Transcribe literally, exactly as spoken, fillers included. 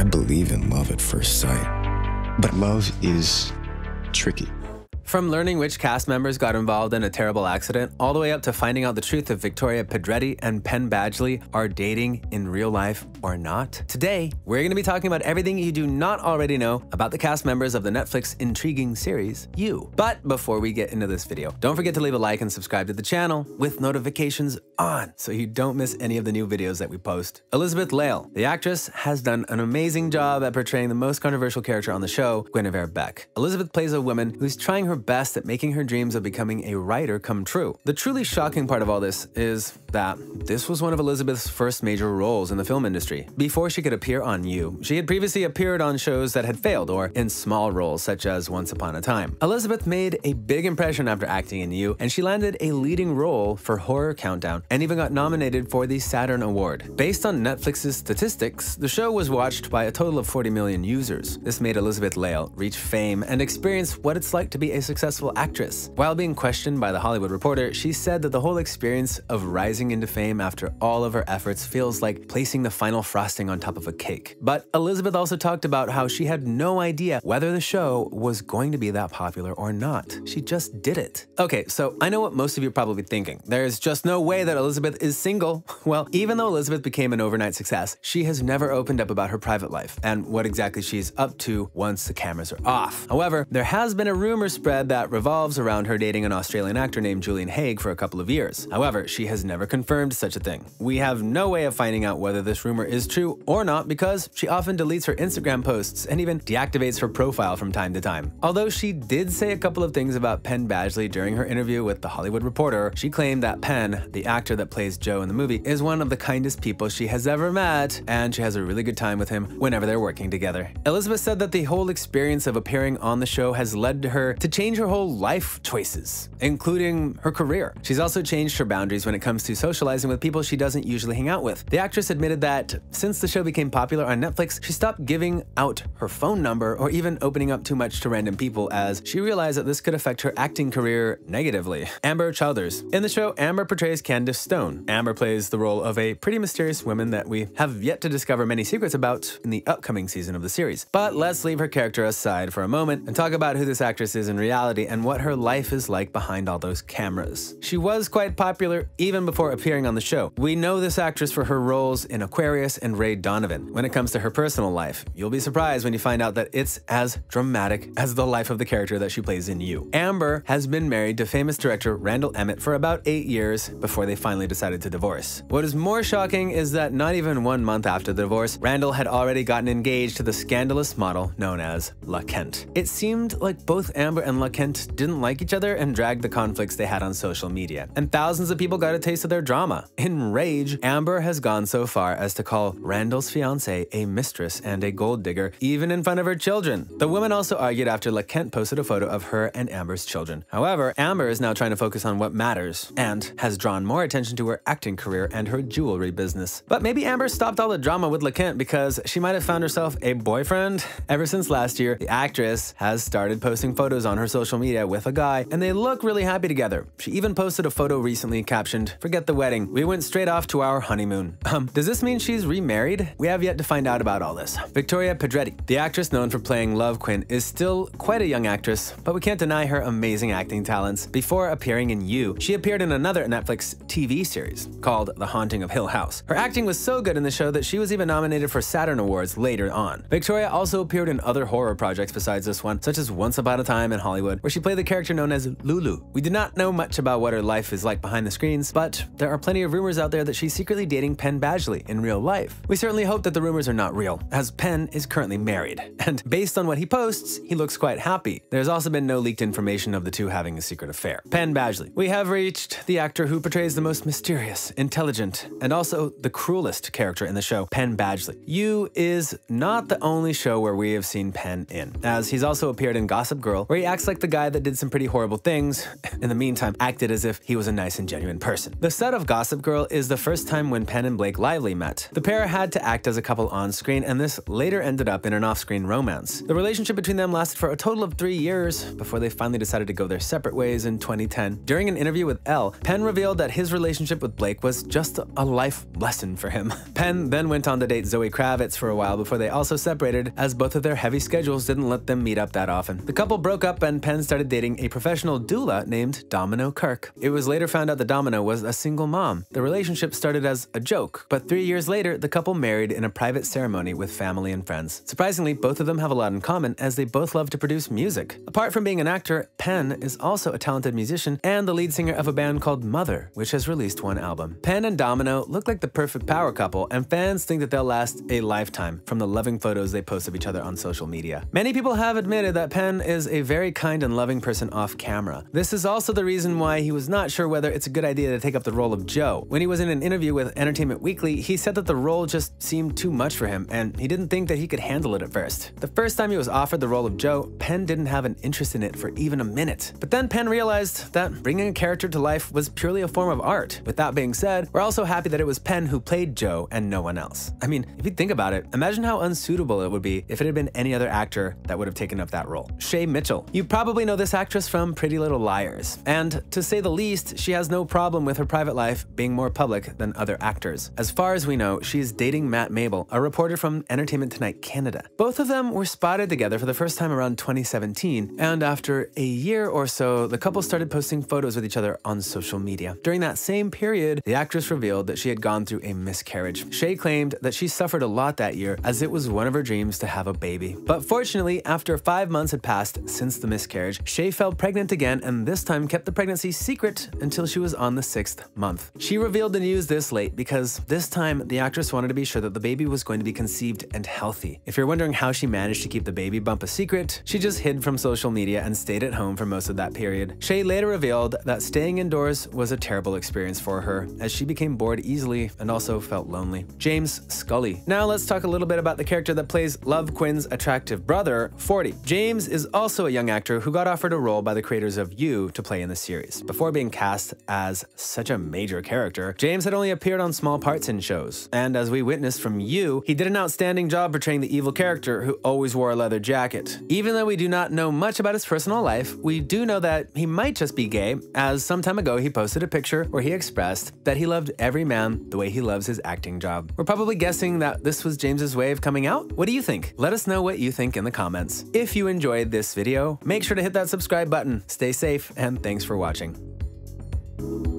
I believe in love at first sight, but love is tricky. From learning which cast members got involved in a terrible accident, all the way up to finding out the truth if Victoria Pedretti and Penn Badgley are dating in real life or not. Today, we're going to be talking about everything you do not already know about the cast members of the Netflix intriguing series, You. But before we get into this video, don't forget to leave a like and subscribe to the channel with notifications on so you don't miss any of the new videos that we post. Elizabeth Lail, the actress, has done an amazing job at portraying the most controversial character on the show, Guinevere Beck. Elizabeth plays a woman who's trying her best at making her dreams of becoming a writer come true. The truly shocking part of all this is that this was one of Elizabeth's first major roles in the film industry. Before she could appear on You, she had previously appeared on shows that had failed or in small roles such as Once Upon a Time. Elizabeth made a big impression after acting in You, and she landed a leading role for Horror Countdown and even got nominated for the Saturn Award. Based on Netflix's statistics, the show was watched by a total of forty million users. This made Elizabeth Lail reach fame and experience what it's like to be a successful actress. While being questioned by The Hollywood Reporter, she said that the whole experience of rising into fame after all of her efforts feels like placing the final frosting on top of a cake. But Elizabeth also talked about how she had no idea whether the show was going to be that popular or not. She just did it. Okay, so I know what most of you are probably thinking. There's just no way that Elizabeth is single. Well, even though Elizabeth became an overnight success, she has never opened up about her private life and what exactly she's up to once the cameras are off. However, there has been a rumor spread that revolves around her dating an Australian actor named Julian Haig for a couple of years. However, she has never confirmed such a thing. We have no way of finding out whether this rumor is true or not because she often deletes her Instagram posts and even deactivates her profile from time to time. Although she did say a couple of things about Penn Badgley during her interview with The Hollywood Reporter, she claimed that Penn, the actor that plays Joe in the movie, is one of the kindest people she has ever met, and she has a really good time with him whenever they're working together. Elizabeth said that the whole experience of appearing on the show has led to her to change her whole life choices, including her career. She's also changed her boundaries when it comes to socializing with people she doesn't usually hang out with. The actress admitted that since the show became popular on Netflix, she stopped giving out her phone number or even opening up too much to random people as she realized that this could affect her acting career negatively. Amber Childers. In the show, Amber portrays Candace Stone. Amber plays the role of a pretty mysterious woman that we have yet to discover many secrets about in the upcoming season of the series. But let's leave her character aside for a moment and talk about who this actress is in reality and what her life is like behind all those cameras. She was quite popular even before appearing on the show. We know this actress for her roles in Aquarius and Ray Donovan. When it comes to her personal life, you'll be surprised when you find out that it's as dramatic as the life of the character that she plays in You. Amber has been married to famous director Randall Emmett for about eight years before they finally decided to divorce. What is more shocking is that not even one month after the divorce, Randall had already gotten engaged to the scandalous model known as La Kent. It seemed like both Amber and La Kent didn't like each other and dragged the conflicts they had on social media, and thousands of people got a taste of their drama. In rage, Amber has gone so far as to call Randall's fiancée a mistress and a gold digger, even in front of her children. The woman also argued after La Kent posted a photo of her and Amber's children. However, Amber is now trying to focus on what matters and has drawn more attention to her acting career and her jewelry business. But maybe Amber stopped all the drama with La Kent because she might have found herself a boyfriend. Ever since last year, the actress has started posting photos on her social media with a guy, and they look really happy together. She even posted a photo recently captioned, "Forget the wedding. We went straight off to our honeymoon." Um, does this mean she's remarried? We have yet to find out about all this. Victoria Pedretti, the actress known for playing Love Quinn, is still quite a young actress, but we can't deny her amazing acting talents. Before appearing in You, she appeared in another Netflix T V series called The Haunting of Hill House. Her acting was so good in the show that she was even nominated for Saturn Awards later on. Victoria also appeared in other horror projects besides this one, such as Once Upon a Time in Hollywood, where she played the character known as Lulu. We did not know much about what her life is like behind the screens, but there are plenty of rumors out there that she's secretly dating Penn Badgley in real life. We certainly hope that the rumors are not real, as Penn is currently married, and based on what he posts, he looks quite happy. There's also been no leaked information of the two having a secret affair. Penn Badgley. We have reached the actor who portrays the most mysterious, intelligent, and also the cruelest character in the show, Penn Badgley. You is not the only show where we have seen Penn in, as he's also appeared in Gossip Girl, where he acts acts like the guy that did some pretty horrible things, in the meantime acted as if he was a nice and genuine person. The set of Gossip Girl is the first time when Penn and Blake Lively met. The pair had to act as a couple on screen, and this later ended up in an off-screen romance. The relationship between them lasted for a total of three years before they finally decided to go their separate ways in twenty ten. During an interview with Elle, Penn revealed that his relationship with Blake was just a life lesson for him. Penn then went on to date Zoe Kravitz for a while before they also separated, as both of their heavy schedules didn't let them meet up that often. The couple broke up and Penn started dating a professional doula named Domino Kirk. It was later found out that Domino was a single mom. The relationship started as a joke, but three years later, the couple married in a private ceremony with family and friends. Surprisingly, both of them have a lot in common, as they both love to produce music. Apart from being an actor, Penn is also a talented musician and the lead singer of a band called Mother, which has released one album. Penn and Domino look like the perfect power couple, and fans think that they'll last a lifetime from the loving photos they post of each other on social media. Many people have admitted that Penn is a very kind and loving person off camera. This is also the reason why he was not sure whether it's a good idea to take up the role of Joe. When he was in an interview with Entertainment Weekly, he said that the role just seemed too much for him, and he didn't think that he could handle it at first. The first time he was offered the role of Joe, Penn didn't have an interest in it for even a minute. But then Penn realized that bringing a character to life was purely a form of art. With that being said, we're also happy that it was Penn who played Joe and no one else. I mean, if you think about it, imagine how unsuitable it would be if it had been any other actor that would have taken up that role. Shay Mitchell. You probably know this actress from Pretty Little Liars. And to say the least, she has no problem with her private life being more public than other actors. As far as we know, she's dating Matt Mabel, a reporter from Entertainment Tonight Canada. Both of them were spotted together for the first time around twenty seventeen, and after a year or so, the couple started posting photos with each other on social media. During that same period, the actress revealed that she had gone through a miscarriage. Shay claimed that she suffered a lot that year, as it was one of her dreams to have a baby. But fortunately, after five months had passed since the miscarriage, Shay fell pregnant again, and this time kept the pregnancy secret until she was on the sixth month. She revealed the news this late because this time the actress wanted to be sure that the baby was going to be conceived and healthy. If you're wondering how she managed to keep the baby bump a secret, she just hid from social media and stayed at home for most of that period. Shay later revealed that staying indoors was a terrible experience for her, as she became bored easily and also felt lonely. James Scully. Now let's talk a little bit about the character that plays Love Quinn's attractive brother, forty. James is also a young actor who got offered a role by the creators of You to play in the series. Before being cast as such a major character, James had only appeared on small parts in shows. And as we witnessed from You, he did an outstanding job portraying the evil character who always wore a leather jacket. Even though we do not know much about his personal life, we do know that he might just be gay, as some time ago he posted a picture where he expressed that he loved every man the way he loves his acting job. We're probably guessing that this was James's way of coming out. What do you think? Let us know what you think in the comments. If you enjoyed this video, make sure to hit that subscribe button. Stay safe, and thanks for watching.